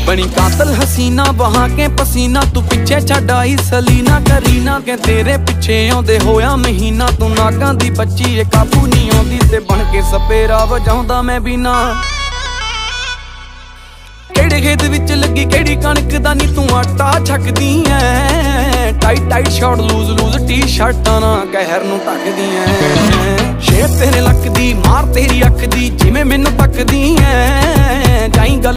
बनी कातल हसीना बहा के पसीना, तू पिछे छड्ड आई सलीना करीना के तेरे पिछे आउंदे होया महीना। तू नागां दी बच्ची ए काबू नहीं आउंदी ते बन के सपेरा वजाउंदा मैं बिना। केड़े खेत विच लगी केड़ी कणक दा नी तू आटा छकदी ऐ। Tight tight short loose loose टी शर्टां ना कहर नूं ढकदी ऐ। शेप तेरे लक दी मार तेरी अख दी जिवें मैनूं तकदी ऐ। जाई